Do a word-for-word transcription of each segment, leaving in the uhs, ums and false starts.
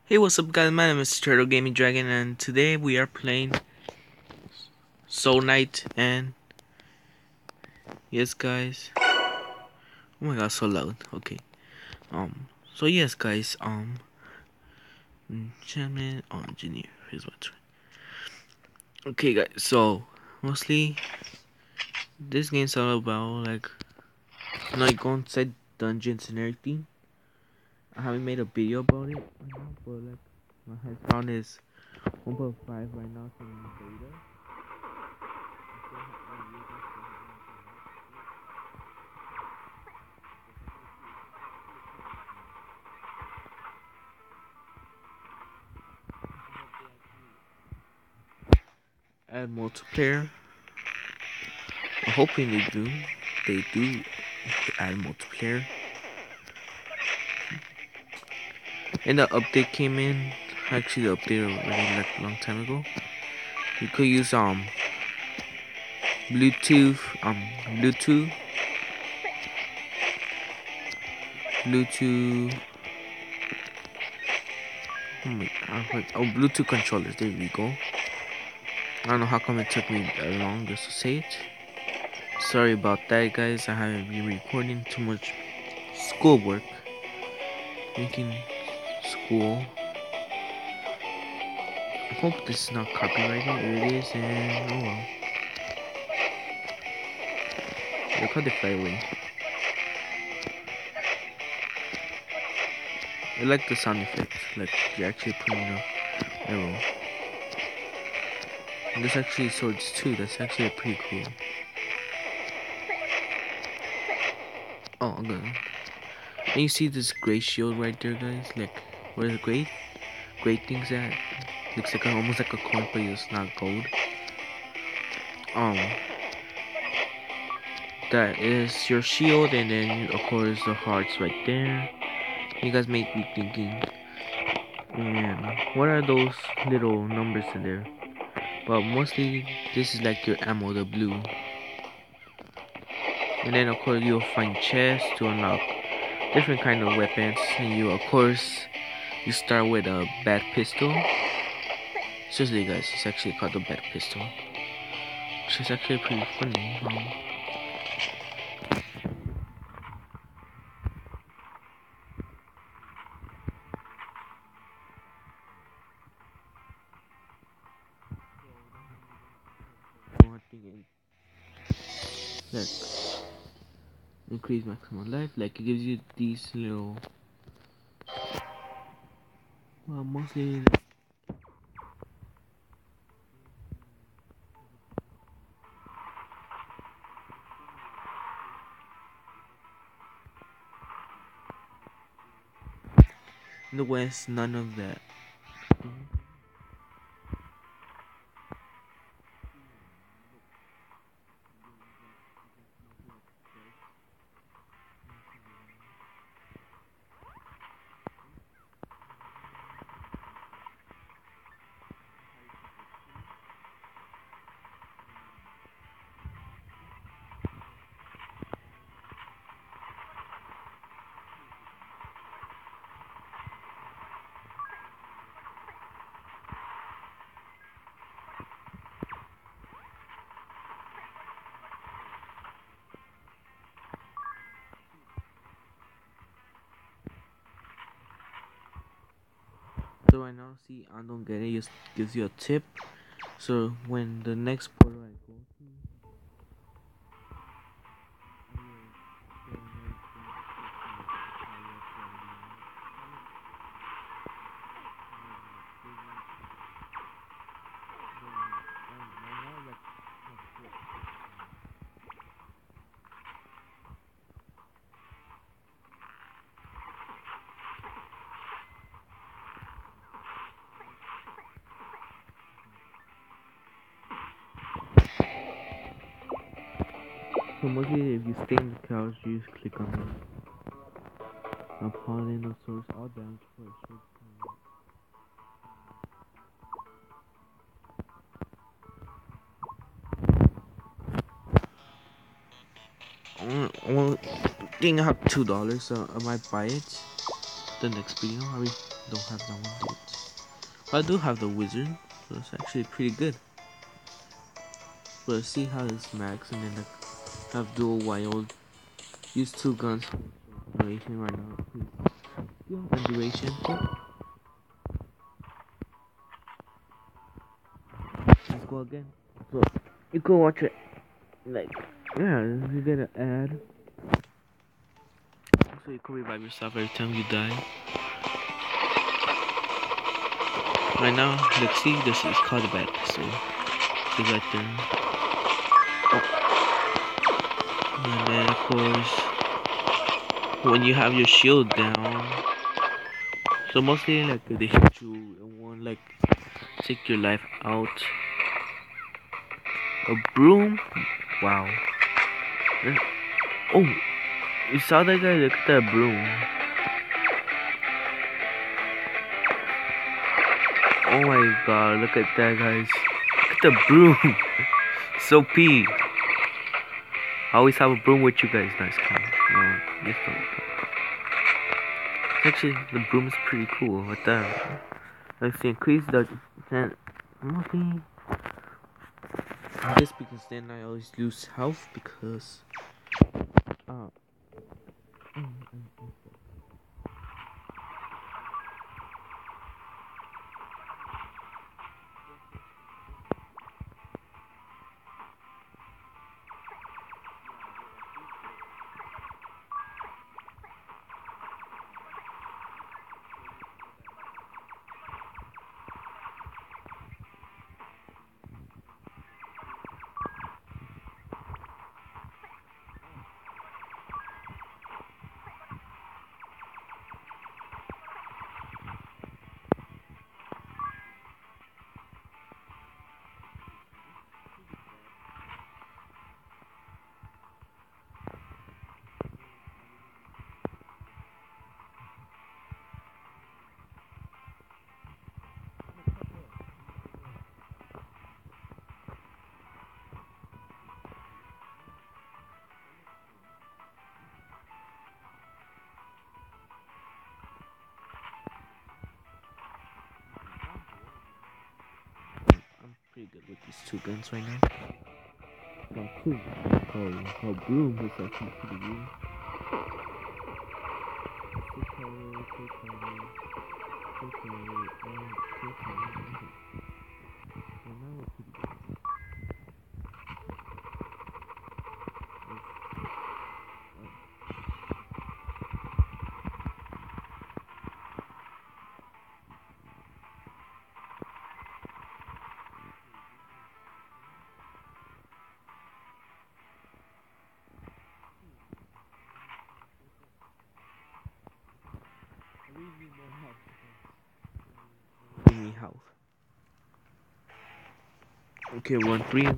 Hey, what's up guys, my name is Turtle Gaming Dragon and today we are playing Soul Knight. And yes guys, oh my god, so loud. Okay, um so yes guys, um enchantment oh, engineer, here's what's right. Okay guys, so mostly this game's all about like, you know, you go inside dungeons and everything. I haven't made a video about it right now, but like my highest count is one point five right now, so in beta. Add multiplayer. I'm hoping they do. They do add multiplayer. And the update came in. Actually, the update already like a long time ago. You could use um Bluetooth, um Bluetooth, Bluetooth. Oh my God! Oh, Bluetooth controllers. There we go. I don't know how come it took me that long just to say it. Sorry about that, guys. I haven't been recording too much schoolwork. Making school. I hope this is not copyrighted. It is, and oh well. Look how they fly away. I like the sound effects, like you're actually putting a arrow. And there's actually swords too, that's actually pretty cool. Oh, okay. And you see this gray shield right there, guys? Like, where the gray? Gray things at? Looks like a, almost like a coin, but it's not gold. Um, that is your shield, and then of course the hearts right there. You guys may be thinking, and what are those little numbers in there? Well, mostly this is like your ammo, the blue. And then of course you'll find chests to unlock different kind of weapons. And you of course you start with a bad pistol. Seriously guys, it's actually called the bad pistol, which is actually pretty funny. Um, one thing is like increase maximum life, like it gives you these little, well, mostly in the West, none of that. So right now, see, I don't get it. Just gives you a tip. So when the next portal I go to, so mostly if you stay in the couch, you just click on it. Upon end of source, all damage for a short time. Only thing I have two dollars, so I might buy it. The next video, I really don't have that one. I do have the wizard, so it's actually pretty good. But let's see how this max and then I have dual wild. Use two guns for duration right now. Please. And duration. Let's go again. So you can watch it. Like yeah, you get an ad. So you can revive yourself every time you die. Right now, let's see. This is called a bad pistol. See right there. Oh. And then of course. When you have your shield down, so mostly like if they hit you and one like take your life out. A broom, wow. Oh, you saw that guy? Look at that broom. Oh my god, look at that, guys. Look at the broom. So P. I always have a broom with you guys. Nice car. No, this don't. Actually, the broom is pretty cool. What the? Let's see, increase the. Then, okay. Just because then I always lose health because. Uh, I'm pretty good with these two guns right now. Got two. Oh, her broom is actually pretty good. Two color, two color, two color, and two color. So now we're pretty good. Give me health. Okay, we're on three.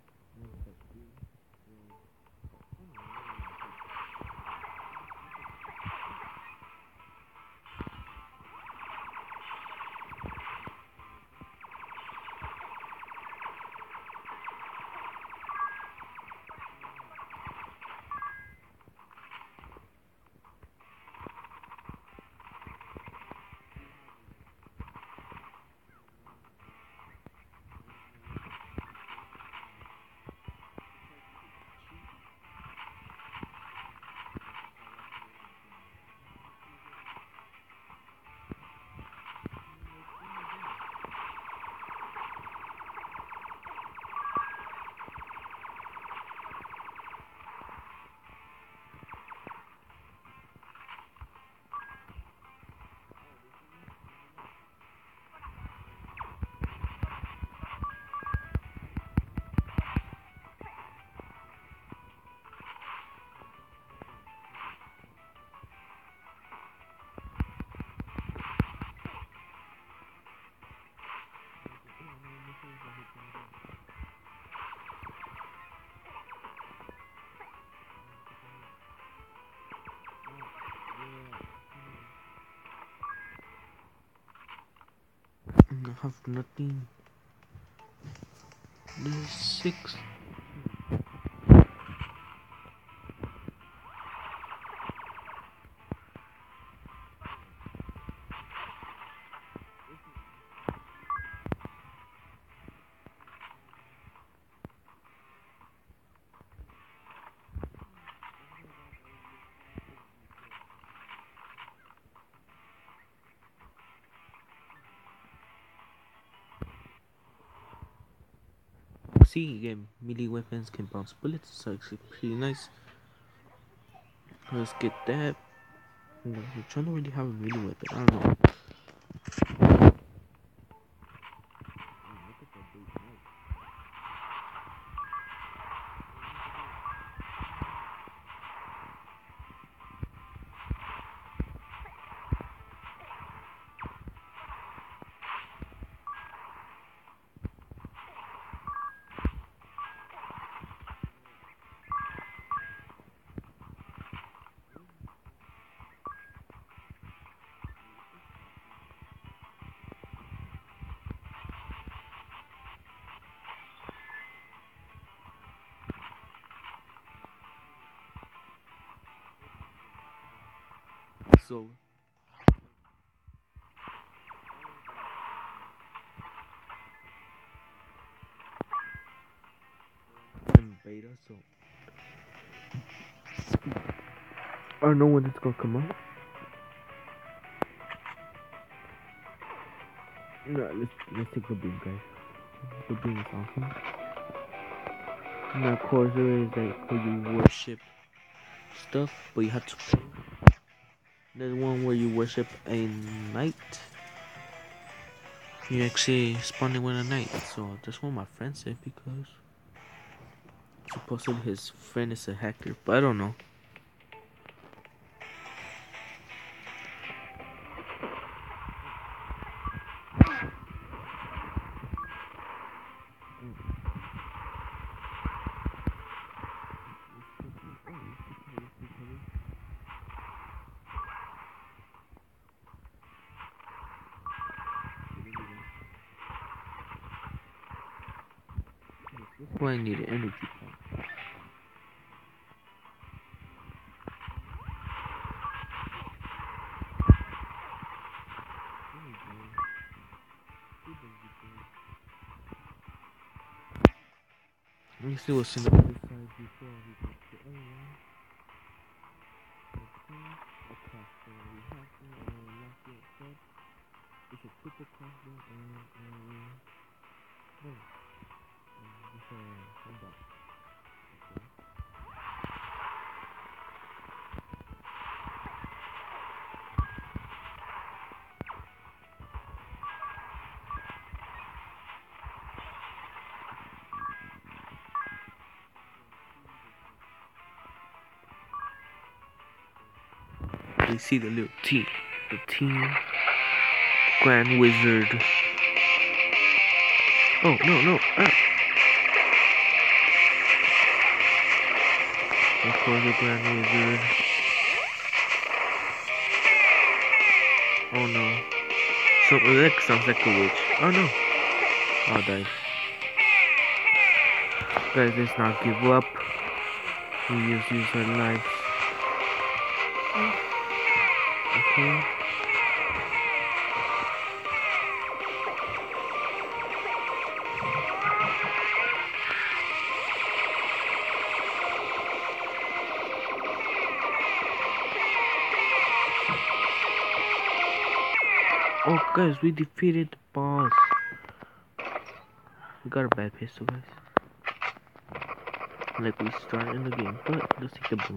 I have nothing. There's six. see, you get melee weapons, can bounce bullets, so it's actually pretty nice. Let's get that. I'm trying to really have a melee weapon. I don't know. So in beta, so I don't know when it's gonna come out. No, let's let's take the boom, guys. The boom is awesome. Now, of course, there is like where you worship stuff, but you have to pay. There's one where you worship a knight. You actually spawn in with a knight. So that's what my friend said because supposedly his friend is a hacker, but I don't know. That's why I need an energy pump. Let me see what's in the other side before we go to the other one. Okay, a crossbow. We have to uh, lock it up. It's a triple crossbow and uh, no, uh, it's a handbox. Okay. We see the little team, the team Grand Wizard. Oh no no! Ah. Of course, the Grand Wizard. Oh no! So that sounds like a witch. Oh no! I'll die. Guys, let's not give up. We just use our lives. Okay. Oh guys, we defeated the boss. We got a bad pistol, guys. Like we started in the game, but let's take the boom.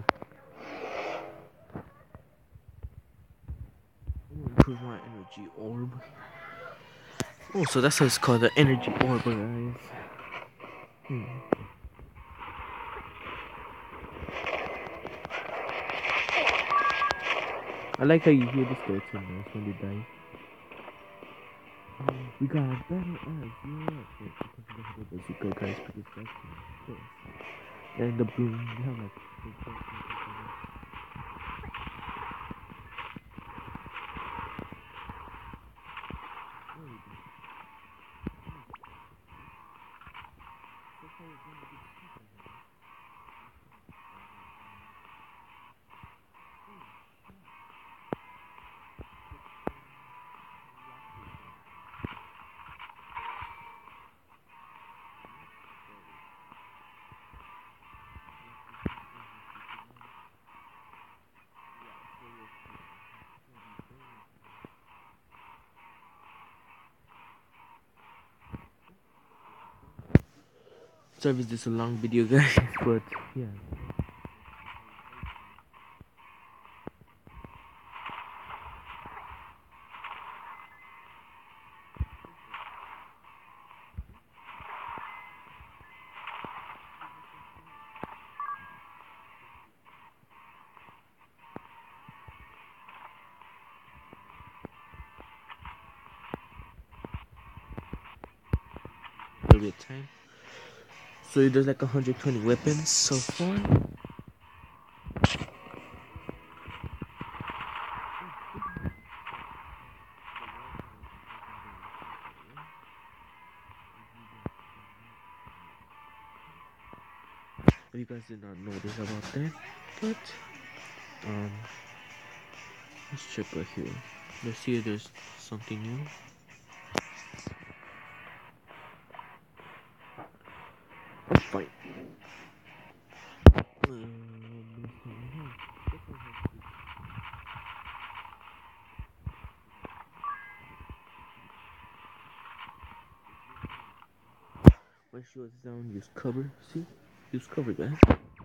Improve my energy orb. Oh, so that's how it's called, the energy orb, guys. Hmm. I like how you hear the skeleton noise when they die. Um, we got a better edge, yeah. Well, because we don't have a bazooka, guys, because that's cool. And the boom, we have like. Sorry if this is a long video, guys, but yeah. A little bit of time. So there's like one hundred twenty weapons so far. You guys did not notice about that, but um, let's check right here. Let's see if there's something new. That's fine. Um, when she was down, use cover. See, use cover, guys.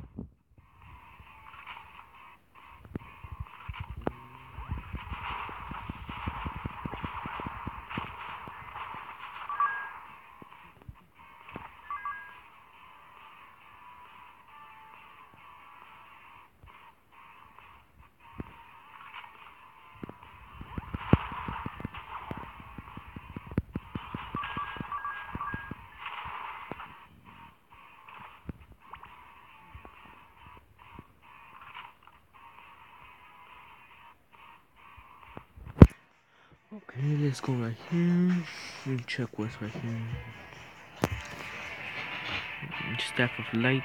Okay, let's go right here and check what's right here. Staff of light.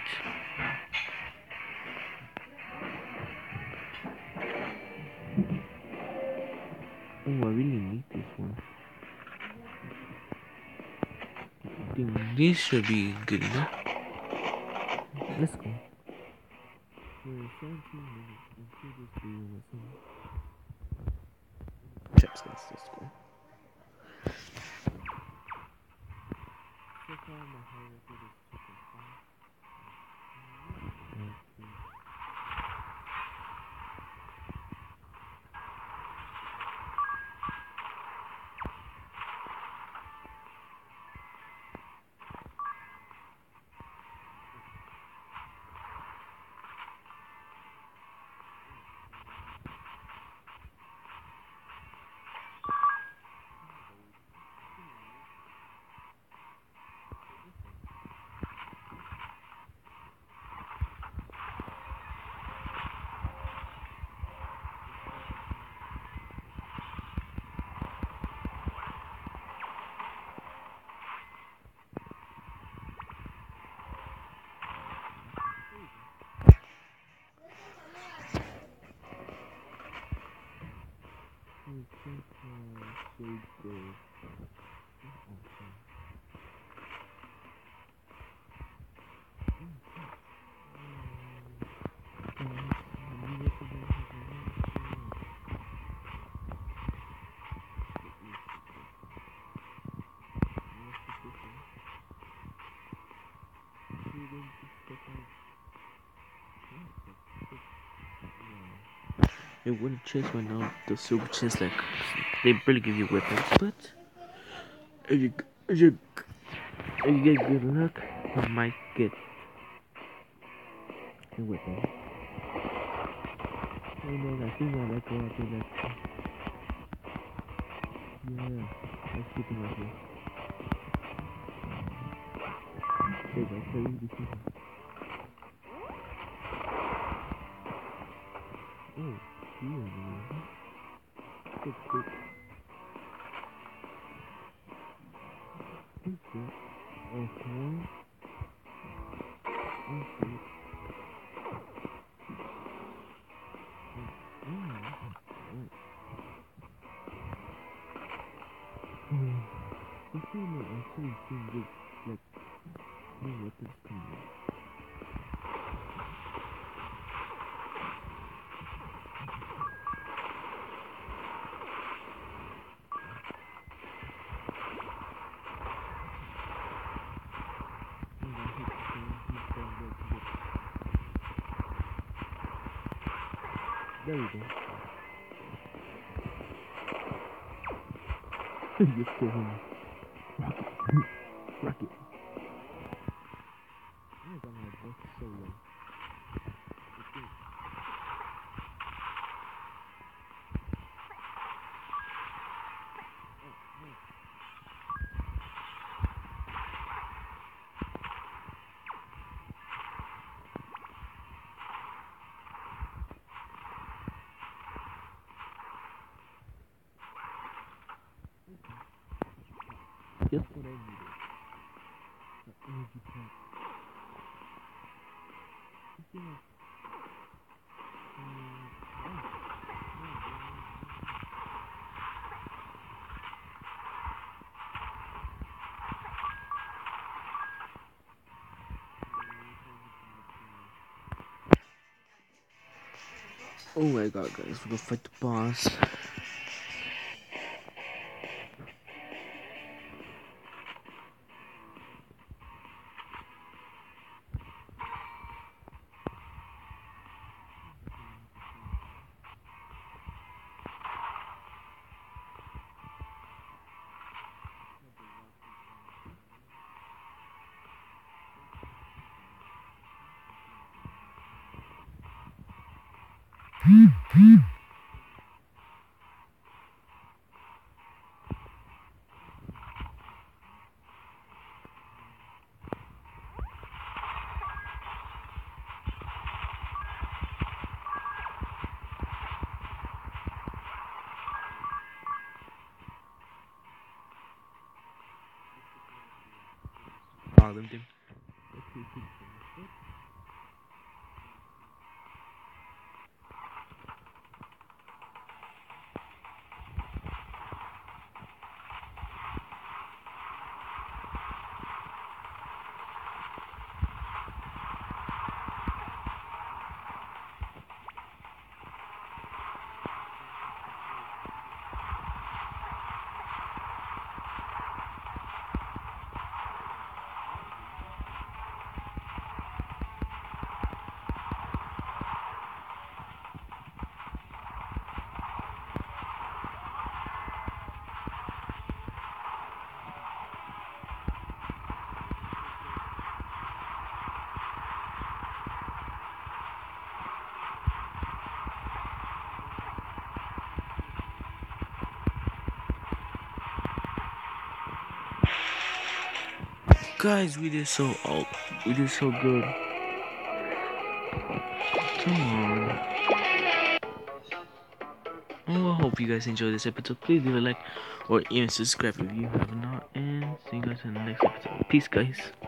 Oh, I really need this one. I think this should be good enough. Let's go. Checks, guys. Let's go. It wouldn't chase right now. The super chase, like, they barely give you weapons, but if you if you if you get good luck, you might get a weapon. And then I think I like go out there, like, yeah, that's keeping right here. Okay, guys, so easy to oh, yeah, man. Good, good. Okay. Okay. Okay. I feel like I actually seen this, like, new weapons coming. There we go. Just kidding. Rocket. Oh my god, my voice is so low. Just what I needed. The energy tank. You know, um, oh my god, guys, we're gonna fight the boss. Problem them. Guys, we did so oh, we did so good. Come on. Oh, I hope you guys enjoyed this episode. Please leave a like or even subscribe if you have not. And see you guys in the next episode. Peace, guys.